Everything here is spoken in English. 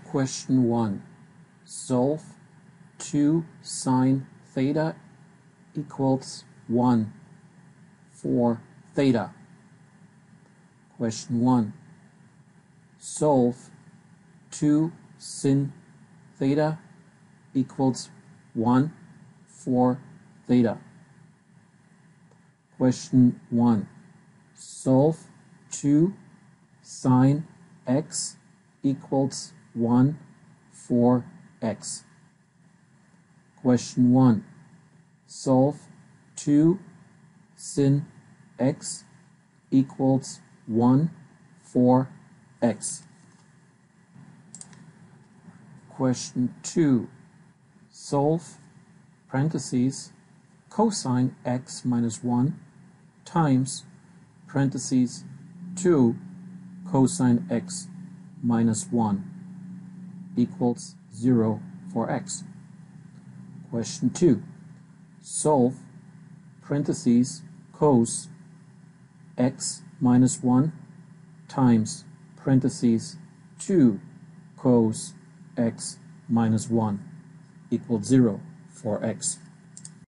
Question 1. Solve 2 sine theta equals 1 for theta. Question 1. Solve 2 sin theta equals 1 for theta. Question 1. Solve 2 sine x equals 1 for x. Question 1. Solve 2 sin x equals 1 for x. Question 2. Solve parentheses cosine x minus 1 times parentheses 2 cosine x minus 1 equals 0 for x. Question 2. Solve parentheses cos x minus 1 times parentheses 2 cos x minus 1 equals 0 for x.